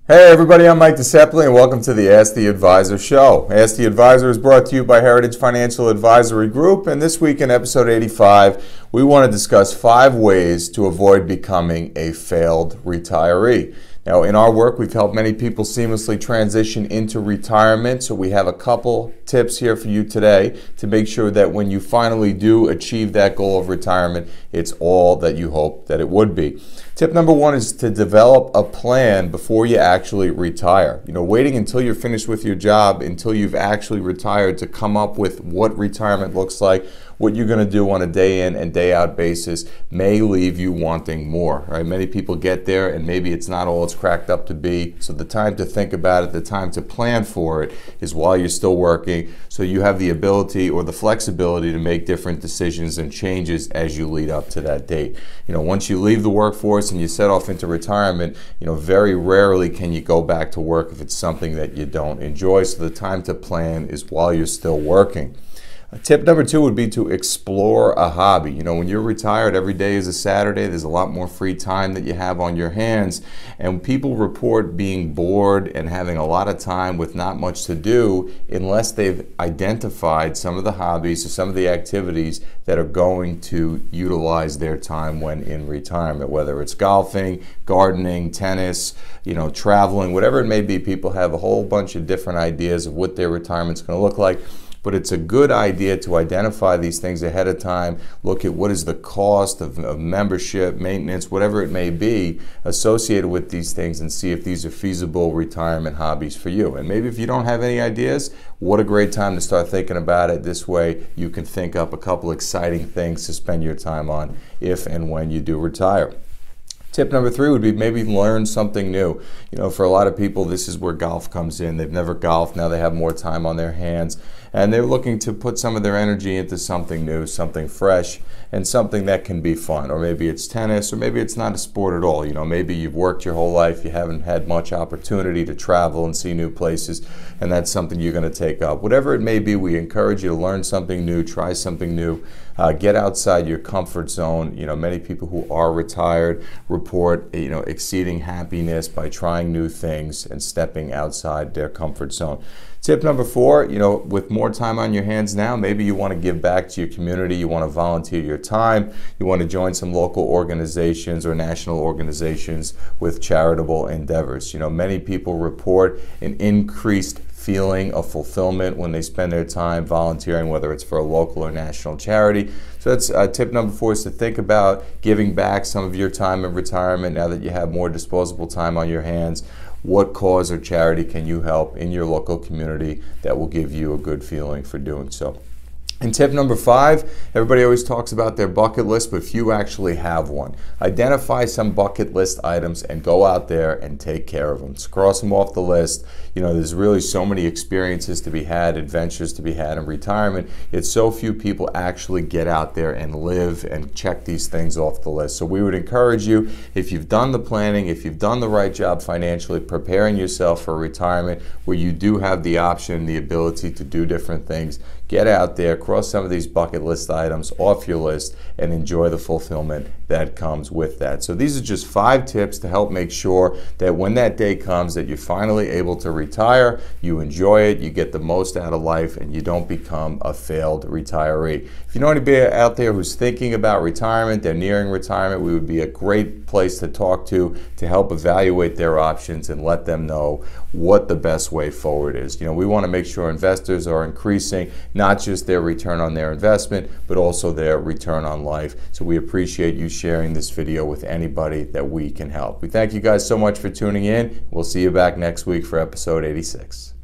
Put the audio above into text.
Hey everybody, I'm Mike DeSepoli and welcome to the Ask the Advisor show. Ask the Advisor is brought to you by Heritage Financial Advisory Group, and this week in episode 85, we want to discuss 5 ways to avoid becoming a failed retiree. Now, in our work, we've helped many people seamlessly transition into retirement, so we have a couple tips here for you today to make sure that when you finally do achieve that goal of retirement, it's all that you hope that it would be. Tip number 1 is to develop a plan before you actually retire. Waiting until you're finished with your job, until you've actually retired to come up with what retirement looks like, what you're going to do on a day in and day out basis may leave you wanting more, right? Many people get there and maybe it's not all it's cracked up to be. So the time to think about it, the time to plan for it is while you're still working, so you have the ability or the flexibility to make different decisions and changes as you lead up to that date. Once you leave the workforce and you set off into retirement, very rarely can you go back to work if it's something that you don't enjoy. So the time to plan is while you're still working. Tip number 2 would be to explore a hobby. When you're retired, every day is a Saturday. There's a lot more free time that you have on your hands. And people report being bored and having a lot of time with not much to do unless they've identified some of the hobbies or some of the activities that are going to utilize their time when in retirement, whether it's golfing, gardening, tennis, traveling, whatever it may be. People have a whole bunch of different ideas of what their retirement's going to look like. But it's a good idea to identify these things ahead of time, look at what is the cost of membership, maintenance, whatever it may be associated with these things, and see if these are feasible retirement hobbies for you. And maybe if you don't have any ideas, what a great time to start thinking about it. This way you can think up a couple exciting things to spend your time on if and when you do retire. Tip number 3 would be maybe learn something new. For a lot of people, this is where golf comes in. They've never golfed, now they have more time on their hands, and they're looking to put some of their energy into something new, something fresh, and something that can be fun. Or maybe it's tennis, or maybe it's not a sport at all. Maybe you've worked your whole life, you haven't had much opportunity to travel and see new places, and that's something you're going to take up. Whatever it may be, we encourage you to learn something new, try something new, get outside your comfort zone. Many people who are retired report exceeding happiness by trying new things and stepping outside their comfort zone. Tip number 4, with more time on your hands now, maybe you want to give back to your community, you want to volunteer your time, you want to join some local organizations or national organizations with charitable endeavors. Many people report an increased feeling of fulfillment when they spend their time volunteering, whether it's for a local or national charity. So that's tip number 4, is to think about giving back some of your time in retirement now that you have more disposable time on your hands. What cause or charity can you help in your local community that will give you a good feeling for doing so? And tip number 5, everybody always talks about their bucket list, but few actually have one. Identify some bucket list items and go out there and take care of them. Just cross them off the list. There's really so many experiences to be had, adventures to be had in retirement. It's so few people actually get out there and live and check these things off the list. So we would encourage you, if you've done the planning, if you've done the right job financially, preparing yourself for retirement where you do have the option, the ability to do different things, get out there, cross some of these bucket list items off your list, and enjoy the fulfillment that comes with that. So these are just 5 tips to help make sure that when that day comes that you're finally able to retire, you enjoy it, you get the most out of life, and you don't become a failed retiree. If you know anybody out there who's thinking about retirement, they're nearing retirement, we would be a great place to talk to help evaluate their options and let them know what the best way forward is. We want to make sure investors are increasing not just their return on their investment, but also their return on life. So we appreciate you sharing this video with anybody that we can help. We thank you guys so much for tuning in. We'll see you back next week for episode 86.